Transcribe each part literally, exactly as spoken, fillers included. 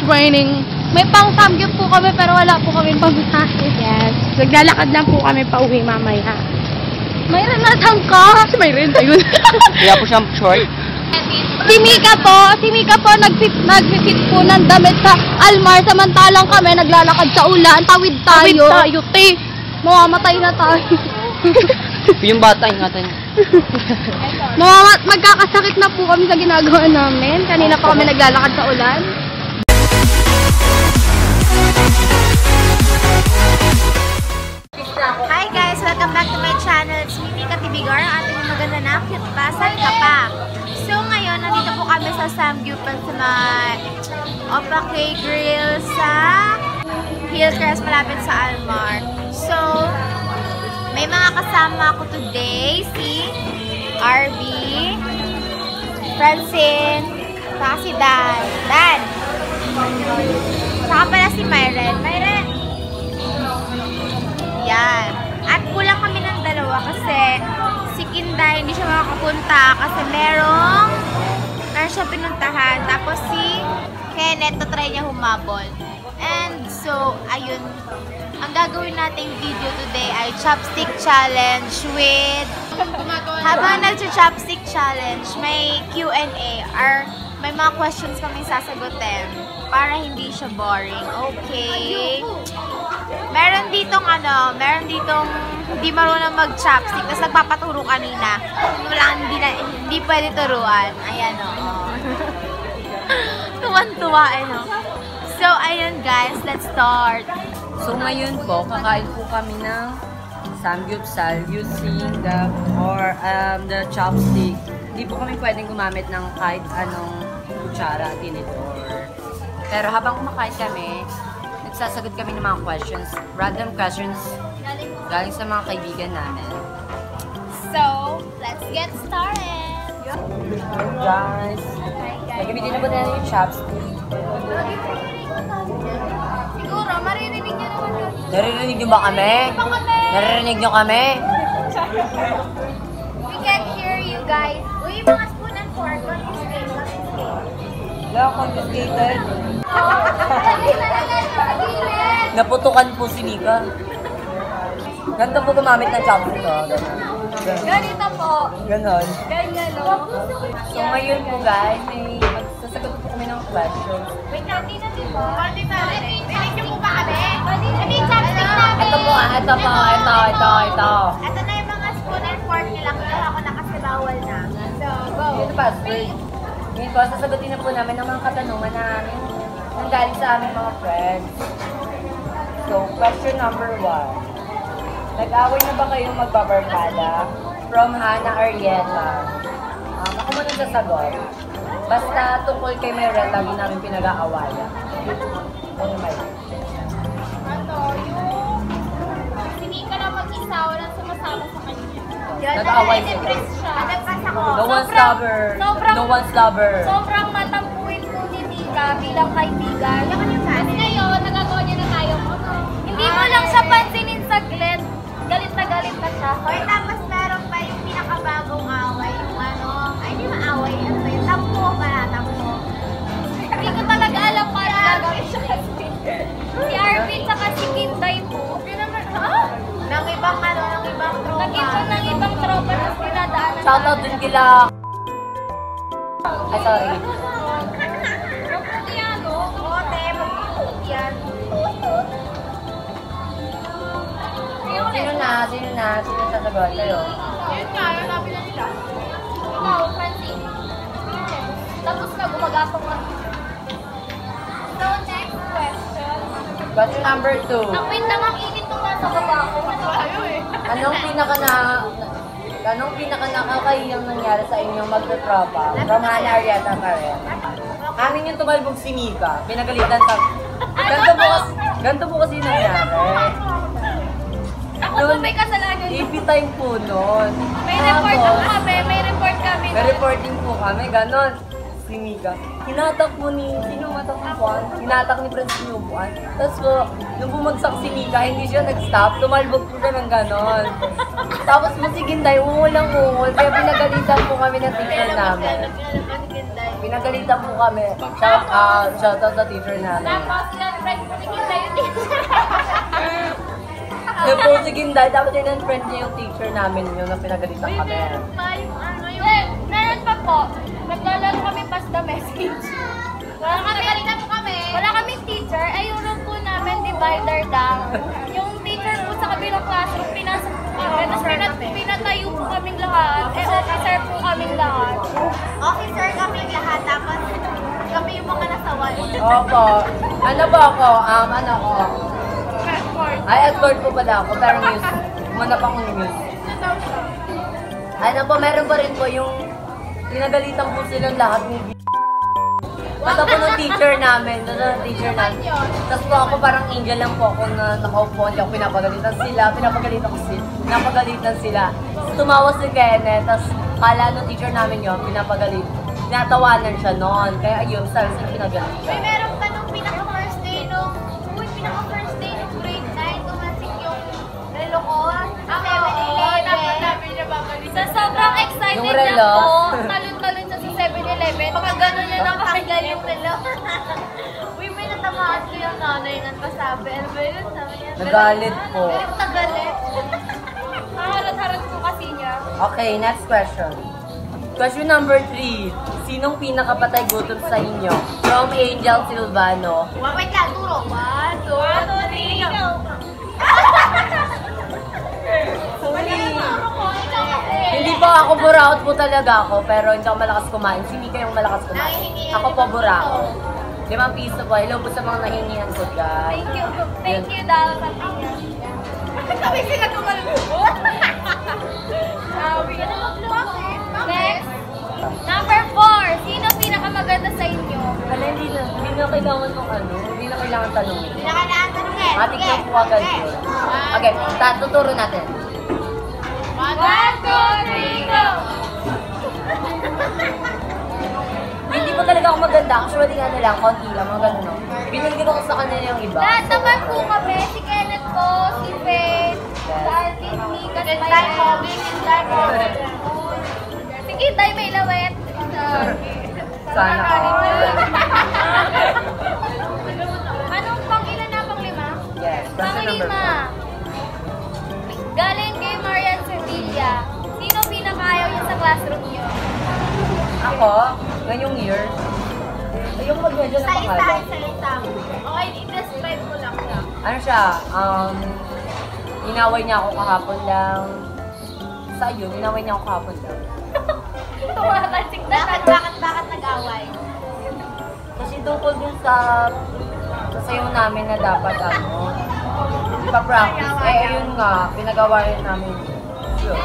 raining. May pang samgyup po kami pero wala po kami pamasahe. Yes. Naglalakad lang po kami pa uwi mamaya. Mayroon na ka? Si Mayroon, ayun. Kaya po siyang short. Si Mika po, si Mika po nag-fit, nag-fit po ng damit sa Almar. Samantalang kami naglalakad sa ulan. Tawid tayo. Tawid tayo, te. Mamamatay na tayo. Yung bata, ingatan niya. Mamamat, magkakasakit na po kami sa ginagawa namin. Kanina pa kami naglalakad sa ulan. Hi guys! Welcome back to my channel. It's me, Mika Tibigar. Ang ating maganda na cute pa. Saan ka pa? So ngayon, nandito po kami sa Samgyupan sa mga Opake Grill sa Hillcrest malapit sa Almar. So, may mga kasama ko today. Si R B, Francine, saka si Dan. Dan! Saka pala si Myren. Myren! Yan. At kulang kami ng dalawa kasi si Kinda hindi siya makakapunta kasi merong meron siya pinuntahan. Tapos si Kenneth, try niya humabol. And so, ayun. Ang gagawin nating video today ay chopstick challenge with habang nag-chopstick challenge, may Q and A or may mga questions kami sasagutin para hindi siya boring. Okay? Meron ditong ano, meron ditong hindi marunong mag-chopstick tapos nagpapaturo kanina. Wala, hindi, na, hindi pwede turuan. Ayan o. Oh. Tuwan-tuwa eh no. So, ayun guys, let's start. So ngayon po, kakain po kami ng samgyupsal using the or um, the chopstick. Hindi po kami pwedeng gumamit ng kahit anong kutsara, tinidor. Pero habang kumakain kami, nagsasagot kami ng mga questions, random questions galing sa mga kaibigan namin. So, let's get started! Hey guys! Nagamitin na po natin yung chopstick. Siguro, maririnig niyo naman yun. Naririnig niyo ba kami? Naririnig niyo kami? We can't hear you guys. Uy, mga spoon and fork. Confiscate, confiscate. Wala, confiscated. Naputukan po si Mika. Ganito po gumamit ng chopstick. Oh. Ganito po. Ganon. Ganyan, no? So ngayon po guys, may magsasagot po kami ng questions. Wait, natin na din po. Pwede na rin. Rinig niyo po ba kami? Ito yung chopstick namin. Ito po, ah, ito po, ito, ito, ito. Ito na yung mga spoon and fork nila. Kuha ko na kasi bawal na. So, go. Ito pa, wait. Ngayon po, sasagutin na po namin ang mga katanungan namin nang galing sa aming mga friends. So, question number one. Nag-away na ba kayong magbabarkada? From Hannah Arieta. Um, ako muna sasagot. Basta tungkol kay Mayret, lagi namin pinag-aawayan. Ano ba yun? Ano, yung sinika na mag-isa, walang sumasama sa kanya. Nag-away sila. Nagpas ako. No one's lover. Sobrang, No one's lover. sobrang matampuin po ni Tika bilang kaibigan. Tapos ngayon, nagagawa niya na tayo. Hindi mo lang siya pansinin saglit. Galit na galit na siya. Or tapos meron pa yung pinakabagong away. Yung ano, ay hindi maaway. Ano ba yun? Tampo ba? Tampo. Hindi ko talaga alam para gagawin siya. Si Arvin tsaka si Kinday po. Ha? Nang ibang ano, nang ibang tropa. Nag-iba ng ibang tropa na pinadaanan. Shoutout dun kila... Ay, sorry. Magputi yan, no? Oo, te. Magputi yan. Sino na? Sino na? Sino sasagot? Kayo? Yun nga, yung sabi na nila. Wow, Francine. Tapos na, gumagapang ka. So, next question. Question number two. Ang wait lang, ang init nung nasa baba ko. Ayaw eh. Anong pinaka na... Anong pinaka nakakahiyang nangyari sa inyong magtatropa? From Hannah Arieta pa rin. Amin yung tumalbog si Mika. Pinagalitan sa... Ganto po kasi... Ganto po kasi nangyari. Ako po may kasalanan. A P time po nun. May report Tapos, kami, may report kami. May reporting po kami, ganon. si Mika. Hinatak mo ni, sino matak ni Juan? Hinatak ni Prince yung Juan. Tapos po, nung bumagsak si Mika, hindi siya nag-stop. Tumalbog po siya ng ganon. Tapos mo si Ginday, uulang uul. Kaya pinagalitan po kami ng teacher namin. Pinagalitan po kami. Shout out, shout out sa teacher namin. Tapos, yung friend ko si Ginday yung teacher. Yung po si Ginday, tapos yun ang friend niya yung teacher namin yun na pinagalitan kami. pa yung ano yung... Eh, meron pa po. Naglalaro kami pass the message. Wala kami, kanina po kami. Wala kaming teacher. Ay, yung room po namin, divider lang. Yung teacher po sa kabilang classroom, pinasok po kami. Tapos pinat pinatayo po kaming lahat. Eh, officer po kaming lahat. Officer kaming lahat. Tapos kami yung mga nasawan. Opo. Ano ba ako? Um, ano ako? Ay, escort po pala ako, pero news. Umanap ako ng news. Ano po, meron pa rin po yung pinagalitan po silang lahat ni Basta po ng teacher namin, doon ng teacher namin. Tapos po ako parang angel lang po ako na nakaupo, hindi ako pinapagalitan sila, pinapagalitan ko sila, pinapagalitan sila. Tapos tumawa si Kenneth, tapos kala ng teacher namin yun, pinapagalit. Tinatawanan siya noon, kaya ayun, sabi sila pinagalitan. May merong tanong pinaka-first day nung, uy, pinaka-first day nung grade nine, tumansik yung relo ko. Ako, dapat namin niya babalik. Sa sobrang excited Yung na relo? po, talon-talon siya sa seven eleven. Baka gano'n niya lang tanggal yung relo. Uy, may natamaan ko yung nanay nang pasabi. Ano ba yun? Sabi niya, Nagalit po. galit na galit. Nakaharat-harat po kasi niya. Okay, next question. Question number three. Sinong pinakapatay gutom sa inyo? From Angel Silvano. Wait lang, turo. One, two, three, go. Hindi po ako buraot po talaga ako, pero hindi ako malakas kumain. Si Mika yung malakas kumain. Ako po buraot. Limang piso po. Hello po sa mga nahingihan ko, guys. Thank you. Thank you, Dal. Sabi niya. Sabi sila tumalubot. Sabi. Next. Number four. Sino pinakamaganda sa inyo? Ano, hindi na, hindi na kailangan ng ano, hindi na kailangan tanongin. Hindi na kailangan tanongin. Atik na po agad yun. Okay, tatuturo natin. One, two, three, go! Hindi po talaga ako maganda. Actually, ano lang, konti lang, mga ganun. No? Binigyan ko sa kanila yung iba. Lahat naman po kami. Si Kenneth po, si Faith, si Alvin, Mika, si Mayan, si Darwin. Si Kitay may lawet. Sana all. Anong pang ilan na pang lima? Yes, Pang question number lima. four. Galing kay Marian Sevilla. Sino pinakayaw niya sa classroom niyo? Ako, ngayong year, ayoko mag-medyo ng pangalan. Salita. Okay, i-describe ko lang siya. Ano siya, um, inaway niya ako kahapon lang. Sa yun, inaway niya ako kahapon lang. Tumakasik na. Bakit, bakit, bakit nag-away? Kasi tungkol din sa sa sayo namin na dapat ano, ipa-practice. Eh, ayun nga, pinagawa rin namin yun.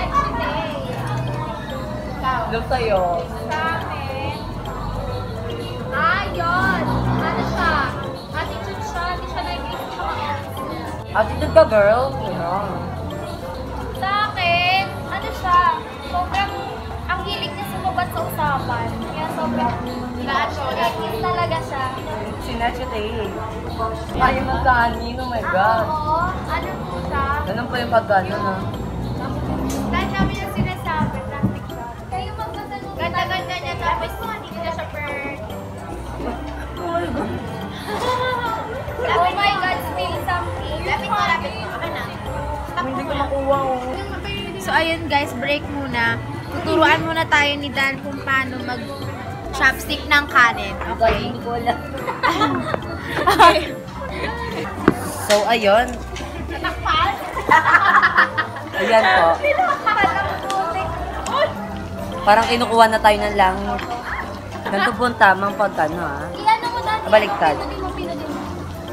Look sa'yo. Sa amin. Ah, yun. Ano siya? Attitude siya. Hindi siya nag-iisip sa mga Attitude ka, girl. Yun. Sa akin, ano siya? Sobrang, ang hilig niya sumabot sa usapan. Kaya sobrang, nag-iis talaga siya. Sinachate. Ayaw magkahanin, oh my God. Oo, ano po siya? Ganun pa yung pagkano, no? Dahil namin yung sinasabi, plastic siya. Kayo magtatanong. Ganda-ganda niya, tapos hindi niya siya bird. Oh my God. Oh my God, spill something. Lapit mo, lapit mo.Aka na. Hindi ko makuha, oh. So ayun guys, break muna. Tuturuan muna tayo ni Dan kung paano mag chopstick ng kanin. Okay, hindi ko alam. So, ayun. Natakpal? Ayan po. Natakpal ang putik. Parang kinukuha na tayo ng langit. Ganito po ang tamang pagkano, ha? Iyan mo dati. Baliktad. Pinudin mo, pinudin mo.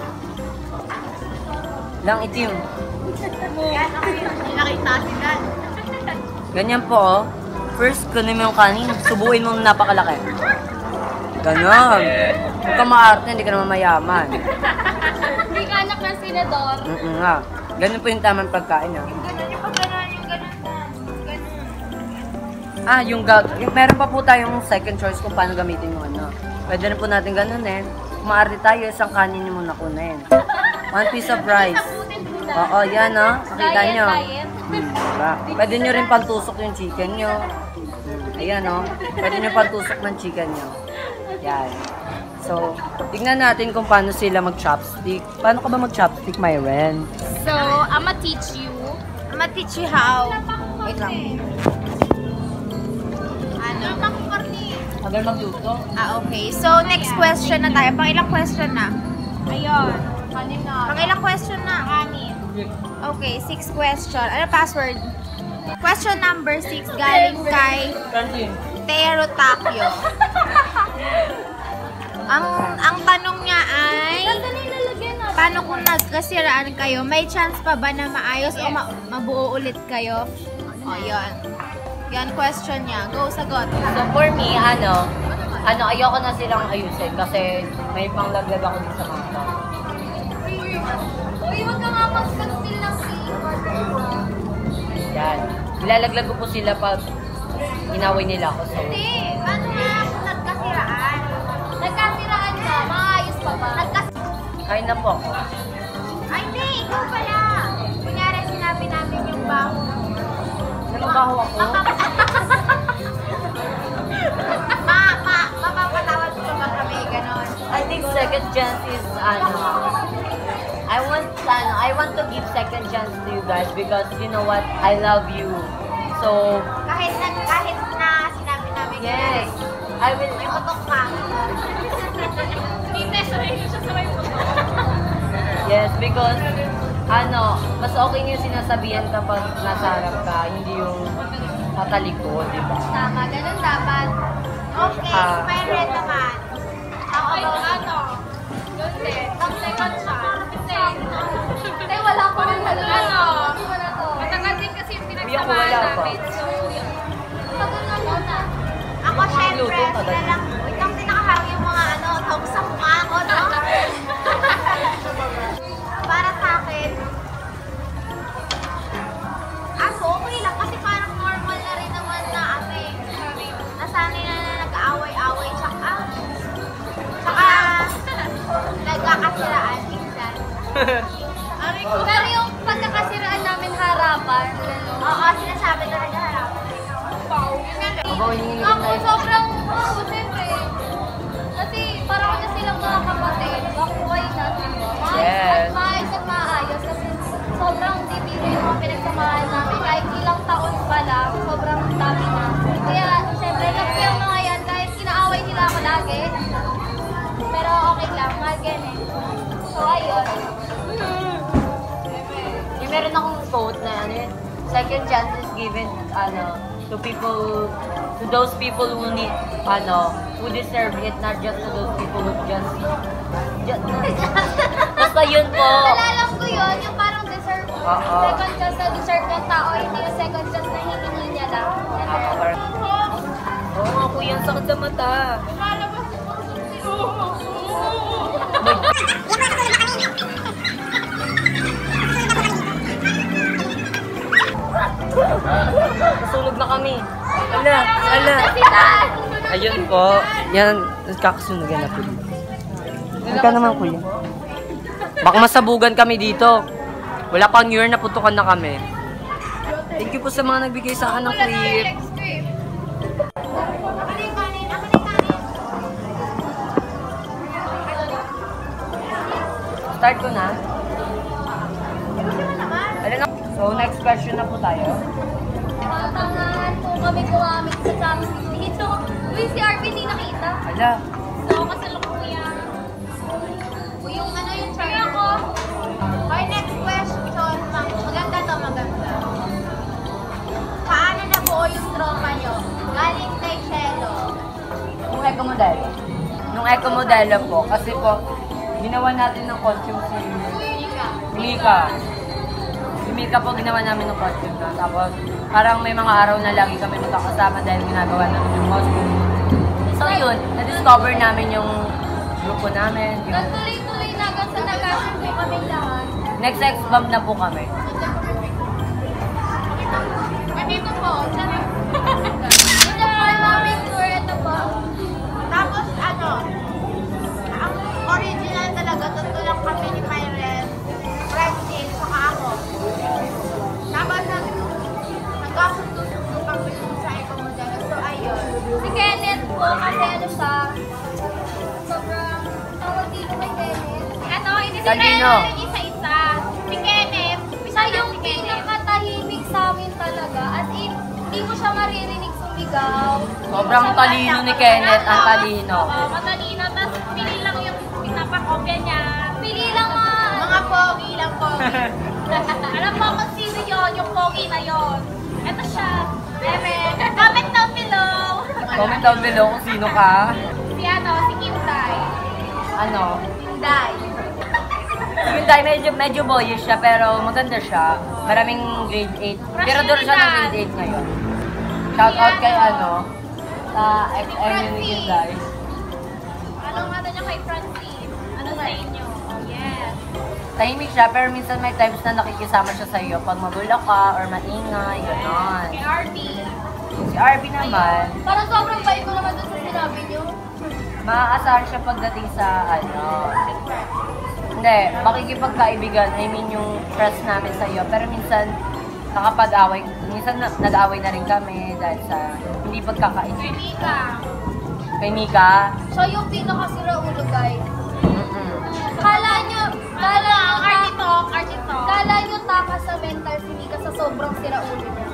Lang itim. Yan, ako yun. Nakita si Dan. Ganyan po, oh. First, kunin mo yung kanin. Subuin mo ng napakalaki. Ganon. Huwag ka maarte, hindi ka naman mayaman. Hindi ka anak ng senador. Mm-mm nga. Ganun po yung tamang pagkain, ha? Ganun yung pag gano'n, yung gano'n na. Ganun. Ah, yung gag... Yung, meron pa po tayong second choice kung paano gamitin yung ano. Pwede rin po natin ganunin. Maarte tayo, isang kanin nyo muna kunin. One piece of rice. Oo, yan o. Nakita nyo. Hmm, diba? Pwede nyo rin pantusok yung chicken nyo. Hmm, ayan o. Pwede nyo pantusok ng chicken nyo. Yan. So, tignan natin kung paano sila mag-chopstick. Paano ka ba mag-chopstick, Myren? So, I'ma teach you. I'ma teach you how. Wait lang. Ano? Tagal magluto. Ah, okay. So, next question na tayo. Pang ilang question na? Ayun. Kanina. Pang ilang question na? Anim. Okay, six question. Ano password? Question number six galing kay Tero Takyo. ang ang tanong niya ay, paano kung nagkasiraan kayo, may chance pa ba na maayos o ma mabuo ulit kayo? O, yun. Yan question niya. Go, sagot. So, for me, ano, ano, ayoko na silang ayusin kasi may panglaglag ako din sa mata. Uy, wag ka nga mag-conceal ng Yan. Ilalaglag ko po sila pag inaway nila ako. So, Hindi. Paano nga kung nagkasiraan? Nagkasiraan ka, maayos pa ba? Nagkas kain na po ako. Ay, hindi. Ikaw pala. Kunyari, sinabi namin yung baho. Nalabaho ako. Ma, ma, mapapatawad ko ba kami, ganon? I think second chance is, ano, I want, ano, I want to give second chance to you guys because you know what? I love you. So, Kahit na, kahit na sinabi namin yes. I will, may putok ka. Hindi, sorry, siya sa may puto. yes, because, ano, mas okay yung sinasabihan kapag nasa harap ka, hindi yung patalikod, di ba? Tama, ganun dapat. Okay, Ah. may red naman. Ako Ay, ba? ano? Yun din. Nag-second siya. Hindi, wala ko rin ano. Wala to. Matagal din kasi yung Kuya ko wala pa. So, yun. Tagal na muna. Ako, syempre, Luto, sila tagal. lang. Wait lang, pinakaharap yung mga ano, tawag sa mukha ko, no? Para sa akin, ako, okay lang kasi parang normal na rin naman na ate. Nasanay na na nag-aaway-aaway, tsaka, tsaka, nagkakasiraan minsan. Pero yung pagkakasiraan namin harapan, ano, Oo, sinasabi na nag-harap. Aba, hiningi ako tayo. sobrang, oh, siyempre. Kasi parang na silang mga kapatid, bakuway na sila. Yes. At maayos at maayos kasi sobrang dibiro yung mga pinagsamahan namin. Kahit ilang taon pa lang, sobrang dami na. Kaya, siyempre, love ko yung mga yan. Kahit kinaaway nila ako lagi. Pero okay lang, mahal yan eh. So, ayun. Yung meron akong quote na ano yun, second chance is given, ano, to people, to those people who need, ano, who deserve it, not just to those people who just, just basta yun po. Nalalam ko yun, yung parang deserve, Oo. second chance na deserve ng tao, hindi yung second chance na hihingi niya lang. Ako, parang, oo nga kuya, ang sakit sa mata. Nasunog na kami. Ala, ala. Ayun po. Yan, kakasunugan na po dito. Ano ka naman kuya? Baka masabugan kami dito. Wala pang year na putukan na kami. Thank you po sa mga nagbigay sa akin ng clip. Start ko na. Alam na. So, next question na po tayo. Matangahan po kami gumamit sa chopstick dito. Uy, si R P hindi nakita. Ala. So, kasalukuyan. Uy, yung ano yung try ako. Okay, next question. Maganda to, maganda. Paano nabuo yung tropa nyo? Galing kay Shelo. Nung eco model. Nung eco model po, kasi po, ginawa natin ng costume si Mika. Si Mika po ginawa namin ng costume na. Tapos, parang may mga araw na lagi kami magkakasama dahil ginagawa namin yung costume. So yun, na-discover namin yung grupo namin. Yung Nagtuloy-tuloy na hanggang sa nag-asip po kami lahat. next X-Bomb na po kami. Nandito po. Sabi po kasi ano siya, sobrang tawag dito kay Kenneth. Ano, hindi sila Talino. yung isa-isa. Si Kenneth, Siya yung pinakatahimik sa amin talaga. As in, hindi mo siya maririnig sumigaw. Sobrang talino ni Kenneth, ang talino. Oo, matalino. Tapos pili lang yung pinapakopya niya. Pili lang mga... Mga pogi lang pogi. Alam mo kung sino yun, yung pogi na yun. Ito siya. Eme. Comment down below. Comment down below kung sino ka. Si ano, si Kinday. Ano? Kinday. Yung dahil medyo, medyo boyish siya, pero maganda siya. Maraming grade eight. Pero doon siya ng grade eight ngayon. Shout out kay ano, sa X M ni Kinday. Anong ano niya kay Francine? Ano sa inyo? Oh, yes. Tahimik siya, pero minsan may times na nakikisama siya sa iyo pag magulo ka or maingay, gano'n. Kay R B. Si R B naman, Parang sobrang bait ko naman dun sa sinabi niyo. maaasahan siya pagdating sa ano. Hindi, makikipagkaibigan, I mean yung trust namin sa iyo. Pero minsan, nakapag-away, minsan na, nag-away na rin kami dahil sa hindi Kay pagkakaintindi. Mika. Kay Mika, Siya yung pinakasira ulo, guys. mm-mm. Kala nyo, kala Ang nyo, Artie Talk, Artie Talk. kala nyo taka sa mental si Mika sa sobrang sira ulo niya.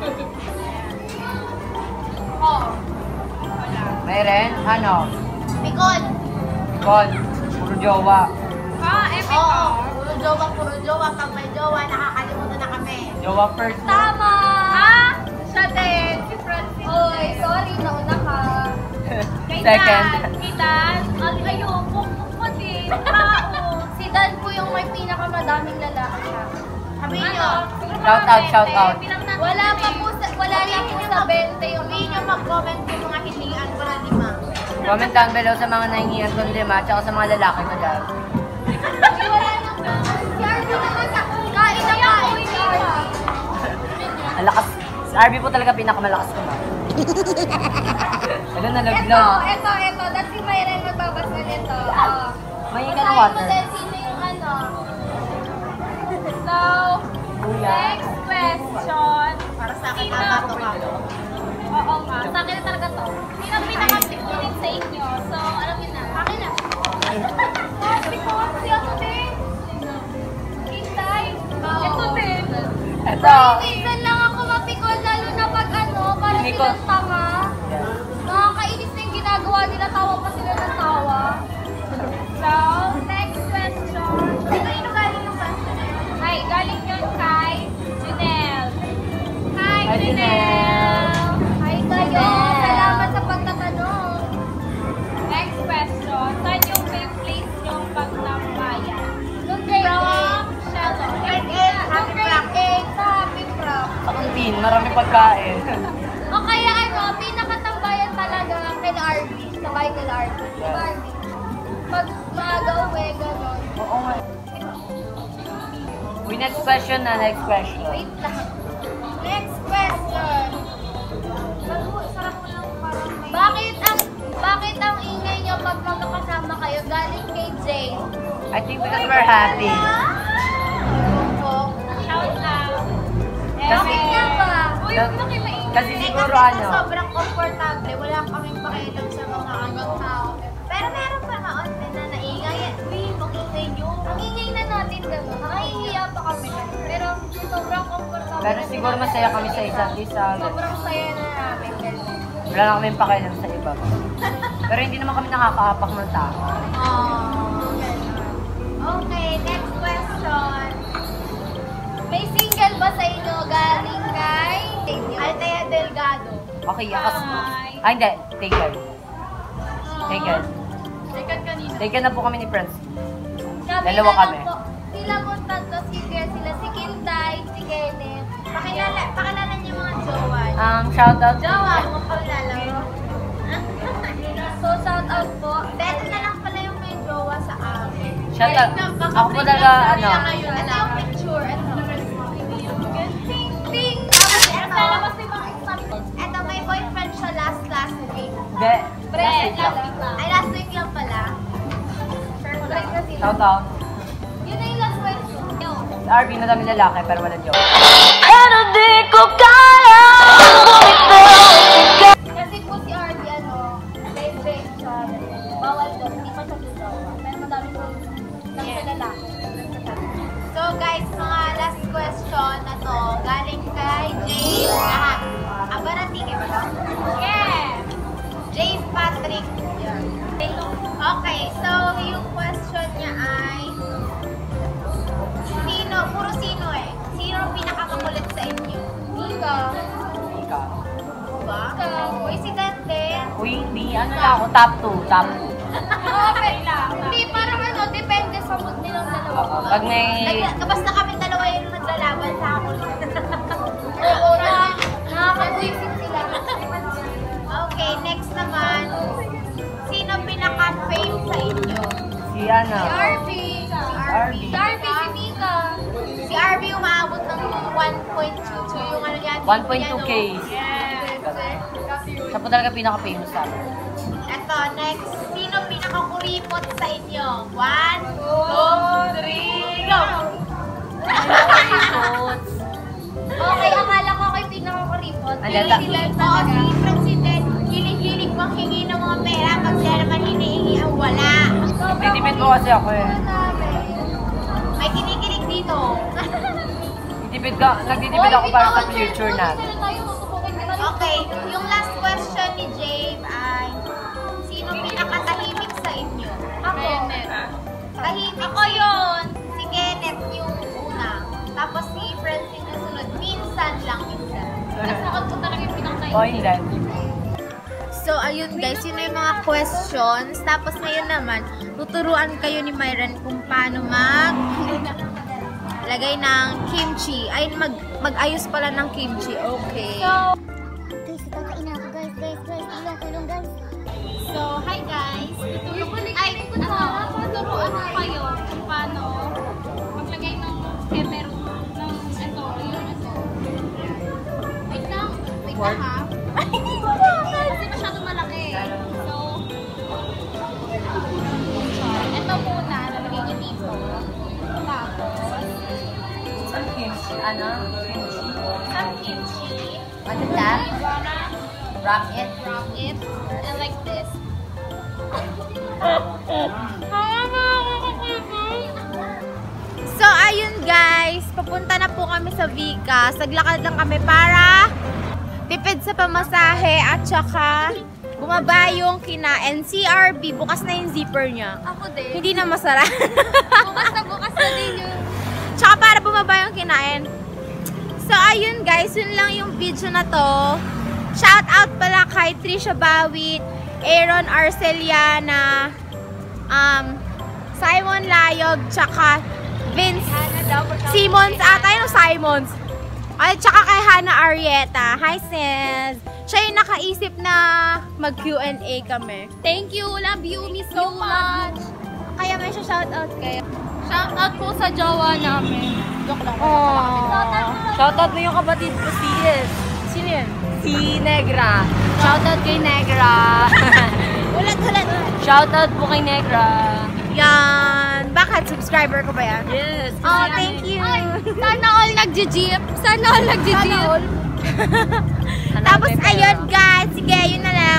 Oo. May rin, ano, Mikon. Con, puro jowa. Ah, epic Oo. oh. Puro jowa, puro jowa. Pag may jowa, nakakalimutan na kami. Jowa first. Tama! Ah, siya din. Si Francine. Oy, sorry, nauna ka. Kay Second. Dan. Kay Dan. Ay, ayun. Bukbuk mo din. Tao. Si Dan po yung may pinakamadaming lalaki siya. Sabi Ano? niyo. Shout out, shout out. Wala pa po sa, wala lang po sa twenty yung Sabi niyo mag-comment kung mga hilingan ko na lima. Comment down below sa mga nahingihan kong lima, tsaka sa mga lalaki na dyan. Ay, wala nang si Arby naman sa kain na kain si Arby. Ang lakas. Si R B po talaga pinakamalakas ko na. Ano na Ito, laglag. ito, ito. That's si Myren magbabasa nito. Oh. May ka ng Basahin mo water. din sino yung ano. So, Kuya. next question. Para sa akin, Sino? tama to ka. Oo nga. Sa akin na talaga to. Sino ang pinaka-pikulit sa inyo? So, alam niyo na. Akin na. Pikulit si ako din. Kintay. Ito din. Ito. Minsan lang ako mapikon, lalo na pag ano, parang Hindi ko- silang tanga. Nakakainis na yung ginagawa nila, tawa pa sila ng tawa. So, next question. Kanino galing yung question na yun? Ay, galing yun kay Junel. Hi, Hi, Junel! Hi kayo, salamat sa pagtatanong. Next question. Saan yung may place yung pagtambayan? Nung grade From eight, Shalom. grade eight, nung grade eight sa Happy Prom. Sa kantin, marami pagkain. O kaya ano, pinakatambayan talaga kay R B, sa bahay kay R B. Di ba, R B? Pag maaga uwi, gano'n. Oo nga. We next question na, next question. Wait lang. Next question. Sarap mo lang parang may... Bakit ang bakit ang ingay niyo pag magkakasama kayo galing kay Jay? I think because we're happy. Shout out. Kasi- Bakit nga ba? Uy, Kasi- huwag na kayo maingay. Kasi siguro kasi ano, sobrang komportable. Wala kaming pakialam sa mga anong tao. Pero meron pa kaunti na naingay. Uy, makingay nyo. Ang ingay na natin gano'n. Nakahihiya pa kami. Pero sobrang comfortable. pero siguro masaya kami sa isa't isa. Sobrang saya na namin gano'n. Wala na kami pakialam sa iba. Pero hindi naman kami nakakaapak ng tao. Okay, next question. May single ba sa inyo galing kay Althea Delgado. Okay, akas. Hi. Ay, hindi. Taken. Taken. Second kanina. Taken na po kami ni Prince. Kami Dalawa na lang kami. po. Sila po tatlo, si Kaya sila, si Kinday, si Kenneth. Pakilala, pakilala niyo mga jowa. Um, shout out. Jowa, mga paglalaro. So, shout out po. Beto na lang pala yung may jowa sa amin. Shout out. Ako po talaga, ano, Ito yung picture. Ito. Ting, ting! Tapos ito. Lalabas yung mga example. Ito, may boyfriend siya last last week. Hindi. Pre, Last week lang. last week lang. Ay, last week lang pala. Pre kasi. Shout out. Yun na yung last question. Yun. Sa R B, madami lalaki, pero wala joke. Kasi po si R B, ano, ano, babe, babe, siya, bawal doon, hindi pa siya jowa. Pero madami ko lang sa lalaki. So guys, mga last question na to, galing kay James. Lahat. Abarati kayo ba to? Yeah! James Patrick. Yan. Okay, so yung question niya ay, sino, puro sino eh. Sino ang pinakamakulit sa inyo? Mika. Ika. Ba? Uy, si Dante. Uy, hindi. Ano lang ako? Top two. Top two. Okay lang. Hindi, parang ano, depende sa mood nilang dalawa. Pag may... Nag- Basta kami dalawa yung naglalaban sa ako. Oo, na, nakakabwisit sila. Okay, next naman. Sino pinaka-fame sa inyo? Si ano? Si Arby. Si Arby. Si Arby, si Mika. Si Arby umaabot ng one point two two yung ano yan. one point two K. Yes. Siya po talaga pinaka-famous sa amin. Ito, next. Sino pinaka-kuripot sa inyo? One, two, three, go! Okay, akala ko kayo pinakakuripot. Ang lata. Hilig-hilig Oo, talaga. si President, hilig-hilig pang hingi ng mga pera pag siya naman hinihingi ang wala. Nagtitipid po kasi ako eh. May kinikilig dito. Nagtitipid ka, nagtitipid ako para sa future natin. Okay, yung last question ni Jabe ay, sino pinakatahimik sa inyo? Ako. Tahimik ako yun. Si Kenneth yung una. Tapos si Francine yung sunod. Minsan lang, minsan. Tapos ako talaga yung pinakatayin. O hindi. So, ayun guys, yun na yung mga questions. Tapos ngayon naman, tuturuan kayo ni Myron kung paano mag lagay ng kimchi. Ay, mag mag-ayos pala ng kimchi. Okay. So, Guys, kakain na ako guys, guys, guys. Tulong, tulong guys. So, hi guys. Tutulong ko ay, ano, tuturuan ko kayo kung paano maglagay ng pepper ng ito, yun ito. Wait lang, wait lang ha. Kasi masyado malaki. So, ito muna, lalagay nyo dito. Tapos, Some kimchi. Ano? Kimchi. some kimchi. Ano that? Wanna Wrap it. wrap it and like this. So, ayun guys. Papunta na po kami sa Vika. Saglakad lang kami para tipid sa pamasahe at saka bumaba yung kina N C R B. Bukas na yung zipper niya. Ako din. Hindi na masara. Bukas na bukas na din yun. Tsaka para bumaba yung kinain. So, ayun guys, yun lang yung video na to. Shout out pala kay Trisha Bawit, Aaron Arceliana, um, Simon Layog, tsaka Vince Simons ata yun o Simons. Ay, tsaka kay Hannah Arieta. Hi sis! Siya yung nakaisip na mag-Q and A kami. Thank you. Love you. Miss so much. Kaya may siya shout out kayo. Shout out po sa jowa namin. Joke lang. Aww. Shoutout mo yung kapatid ko si Yes. Sino yun? Si Negra. Shoutout kay Negra. Ulat, ulat. Shoutout po kay Negra. Yan. Bakit? Subscriber ko ba yan? Yes. Oh, thank you. Ay, sana all nagji-jeep. Sana all nagji-jeep. Tapos, ayun guys. Sige, yun na lang.